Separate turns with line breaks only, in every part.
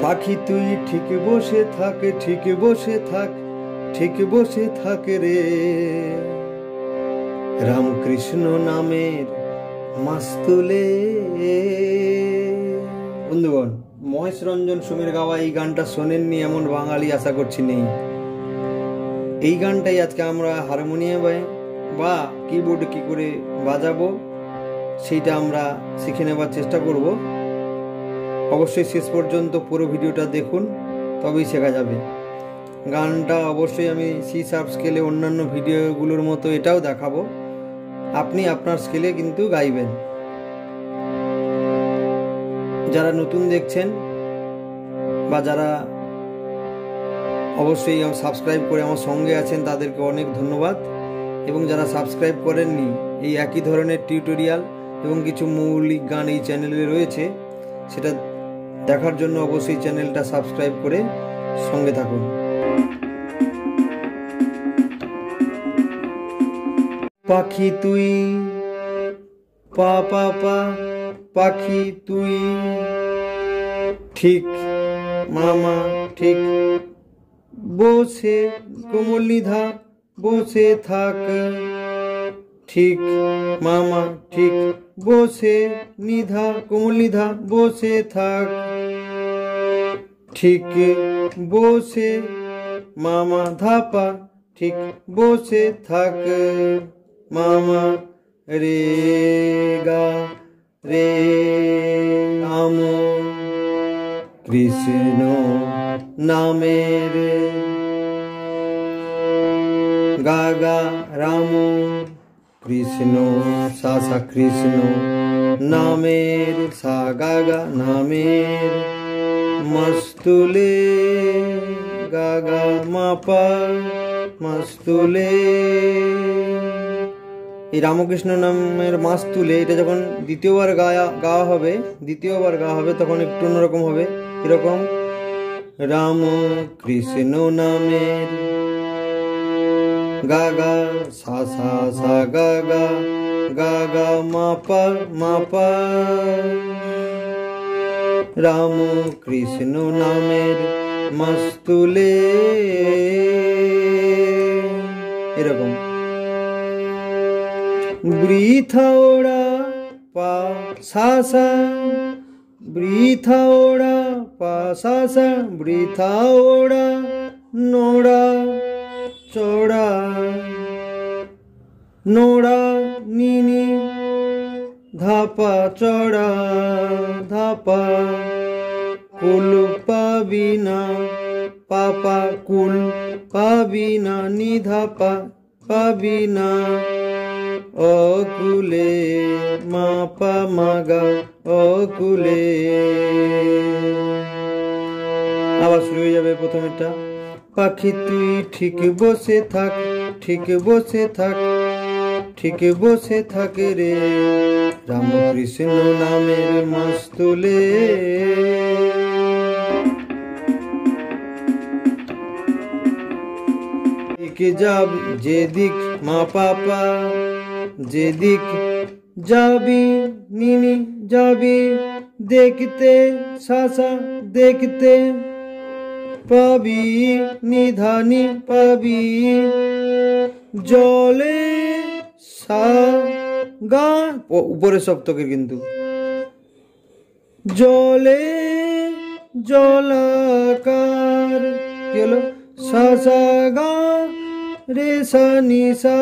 পাখি তুই ঠিক বসে থাক, ঠিক বসে থাক, ঠিক বসে থাক রে, রামকৃষ্ণ নামের মাস্তুলে। বন্ধুগণ, মহেশ রঞ্জন সুমের গাওয়া এই গানটা শোনেননি এমন বাঙালি আশা করছি নেই। এই গানটাই আজকে আমরা হারমোনিয়ামে বা কিবোর্ডে কি করে বাজাবো সেইটা আমরা শিখে নেবার চেষ্টা করব। অবশ্যই শেষ পর্যন্ত পুরো ভিডিওটা দেখুন, তবেই শেখা যাবে। গানটা অবশ্যই আমি সি শার্প স্কেলে অন্যান্য ভিডিওগুলোর মতো এটাও দেখাবো, আপনি আপনার স্কেলে কিন্তু গাইবেন। যারা নতুন দেখছেন বা যারা অবশ্যই সাবস্ক্রাইব করে আমার সঙ্গে আছেন তাদেরকে অনেক ধন্যবাদ, এবং যারা সাবস্ক্রাইব করেননি, এই একই ধরনের টিউটোরিয়াল এবং কিছু মৌলিক গান এই চ্যানেলে রয়েছে, সেটা দেখার জন্য অবশ্যই চ্যানেলটা সাবস্ক্রাইব করে সঙ্গে থাকুন। পাখি তুই পা পা পা, পাখি তুই ঠিক মামা ঠিক বসে, কোমল নিধা বসে থাক, ঠিক মামা ঠিক বসে, নিধা কোমল নিধা বসে থাক, ঠিক বসে মামা ধাপা ঠিক বসে থাক, মামা রে গা রে রাম কৃষ্ণ নামের, গা গা রাম কৃষ্ণ সা সা কৃষ্ণ নামের, সা গা গা নামের মাস্তুলে, গা গা মা পা মাস্তুলে। এই রামকৃষ্ণ নামের মাস্তুলে এটা যখন দ্বিতীয়বার গাওয়া হবে তখন একটু অন্যরকম হবে, এরকম রাম কৃষ্ণ নামের, গা গা সা সা সা গা গা, গা গা মা পা মা পা, রাম কৃষ্ণ নামের মাস্তুলে, এরকম। বৃথা ওড়া পা সা সা, বৃথা ওড়া পা সা সা, বৃথা ওড়া নোড়া চড়া, নোড়া নিনি ধাপা চড়া ধাপা, কুল পাবি না পাপা, কুল পাবি না নিধাপা পাবি না, অকুলে মা পা মাগা অকুলে। আবার শুরু হয়ে যাবে প্রথমেরটা। পাখি তুই ঠিক বসে থাক, ঠিক বসে থাক, ঠিক বসে থাক রে, রামকৃষ্ণ নামের মাস্তুলে। যাব যেদিক মা পাপা, যেদিক যাবি নিনি যাবি, দেখতে সাসা দেখতে পাবি, নিধানি পাবি, জলে সা গা, উপরে সপ্তকের কিন্তু, জলে জলাকার, কি হলো সা সা গা রে সা নি সা,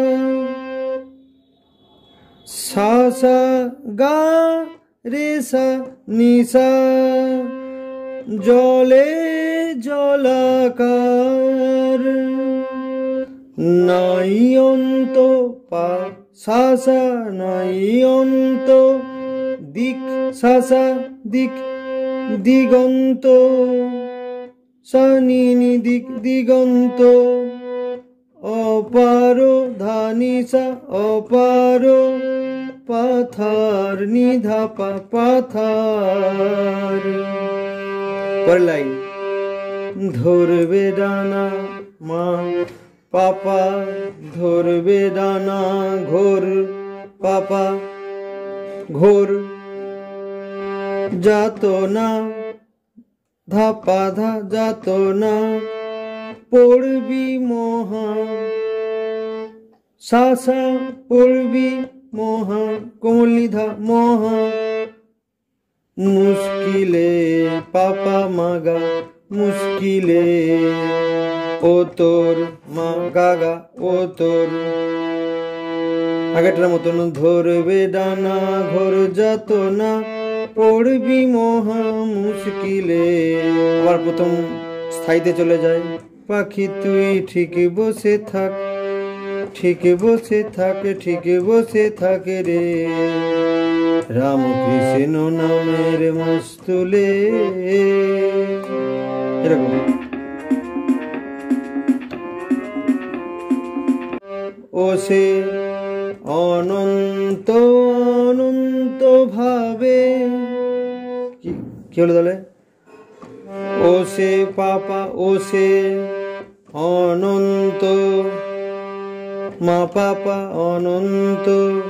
সা সা গা রে সা নি সা, জলে জলাকার, নাই অন্ত পা সা সা, নাই অন্ত দিক সা সা দিক, দিগন্ত সা নি নি দিক দিগন্ত, অপার ধানি সা অপার, পাথার নিধাপা পাথার। পরের লাইন, ধরবে ডানা মা পাপা, ধরবে ডানা ঘোর পাপা, ঘোর যাত না ধাপা ধা যাতনা পড়বি মহা সাসা পড়বি মহা কোমলিধা মহা মুশকিলে পাপা মাগা মুশকিলে ও তোর মা গাগা ও তোর আগেটার মতন ধরবে ডানা ঘোর যত না পড়বি মহা মুশকিলে। আবার প্রথম স্থায়ীতে চলে যায়। পাখি তুই ঠিক বসে থাক ঠিক বসে থাক ঠিক বসে থাকে রে রামকৃষ্ণ নামের মস্তুলে। এরকম ও সে অনন্ত অনন্ত ভাবে কি হলো তাহলে? ও সে পাপা ও সে অনন্ত মা পাপা অনন্ত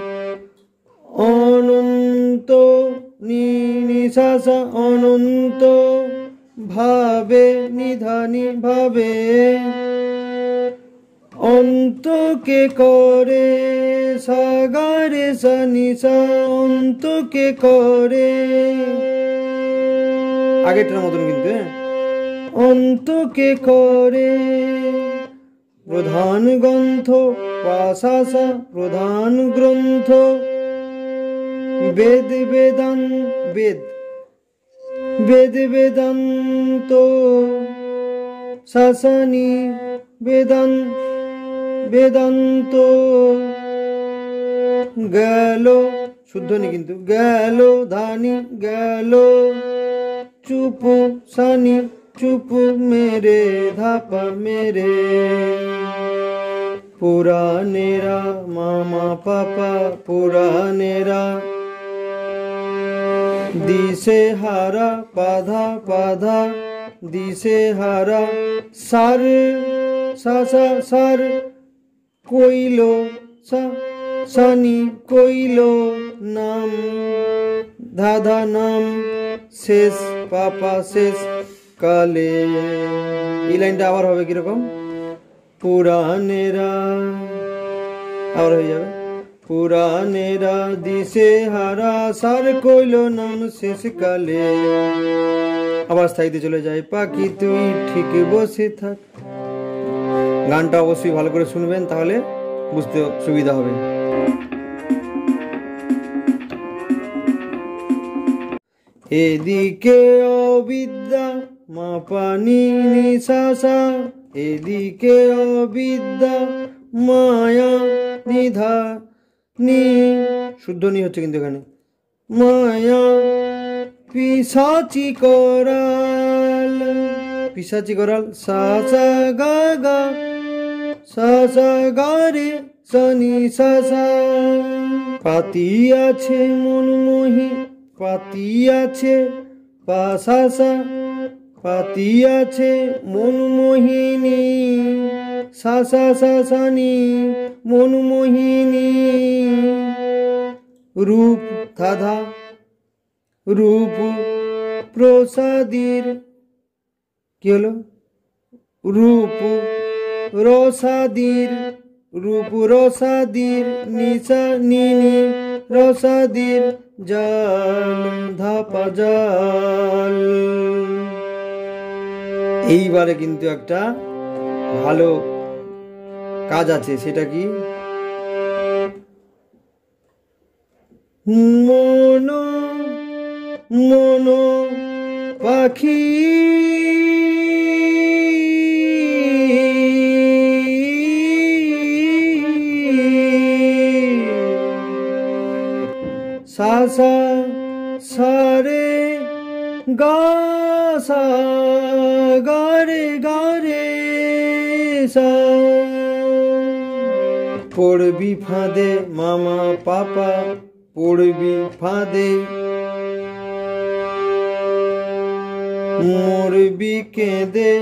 অনন্ত নি সা অনন্ত ভাবে নিধানি ভাবে অন্তকে করে সাগারে সানিসা অন্তকে করে আগেরটার মতন কিন্তু অন্তকে করে প্রধান গ্রন্থ পাশাসা প্রধান গ্রন্থ বেদ বেদান বেদ বেদ বেদান্ত শাসানি বেদান বেদান্ত গেল শুদ্ধ নি কিন্তু গেল ধানি গেল চুপ সানি চুপ মেরে ধাপা মেরে পুরানেরা মামা পাপা পুরানেরা দিশে হারা পাধা পাধা দিশে হারা সার সাসা সার কইলো সা সানি কইলো নাম ধাধা নাম শেষ পাপা শেষ কালে। এই লাইনটা আবার হবে কিরকম? পুরানেরা আবার হয়ে যাবে পুরানেরা দিশে হারা সার কইলো নাম শেষ কালে। আবার স্থায়ীতে চলে যায়। পাখি তুই ঠিক বসে থাক। গানটা অবশ্যই ভালো করে শুনবেন, তাহলে বুঝতে সুবিধা হবে। এদিকে অবিদ্যা মা পানি নিশাসা এদিকে অবিদ্যা মায়া নিধা নি শুদ্ধ নি হচ্ছে কিন্তু এখানে মায়া পিশাচি করাল পিশাচি করাল সাসা গা গা সাসা গা রে সানি সাসা পাতি আছে মনমোহী পাতি আছে পাশাসা পাতি আছে মনমোহিনী সাসা সাসানি মনমোহিনী রূপ ধাধা রূপ প্রসাদীর কি হলো রূপ রসাদীর রূপ রসাদীর নিশা নিনি রসাদীর জাল ধাপা জাল। এইবারে কিন্তু একটা ভালো কাজ আছে, সেটা কি মনো মনো পাখি সাসা সারে গা সা গারে গারে সা পড়বি ফাঁদে মামা পাপা পড়বি ফাঁদে মরবি কেঁদে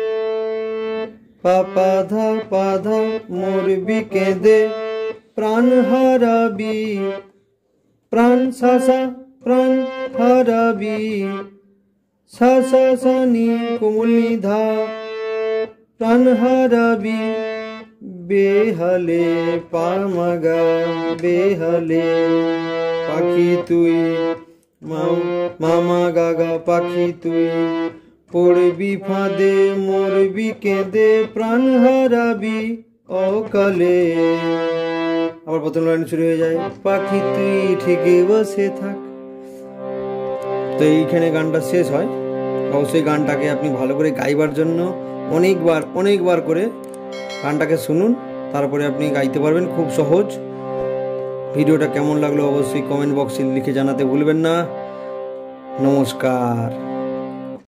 পাপা ধা পাধা মরবি কেঁদে প্রাণ হারাবি প্রাণ সাসা প্রাণ হারাবি সা সা সা নি কোমল নি ধা প্রাণ হারাবি বেহালে পামাগা বেহালে পাখি তুই মামা গাগা পাখি তুই পড়বি ফাঁদে মরবি কেঁদে প্রাণ হারাবি অকালে। আবার প্রথম লাইন শুরু হয়ে যায়, পাখি তুই ঠিকই বসে থাক। তো এইখানে গানটা শেষ হয়। অবশ্যই গানটাকে আপনি ভালো করে গাইবার জন্য অনেকবার করে গানটাকে শুনুন, তারপরে আপনি গাইতে পারবেন, খুব সহজ। ভিডিওটা কেমন লাগলো অবশ্যই কমেন্ট বক্সে লিখে জানাতে ভুলবেন না। নমস্কার।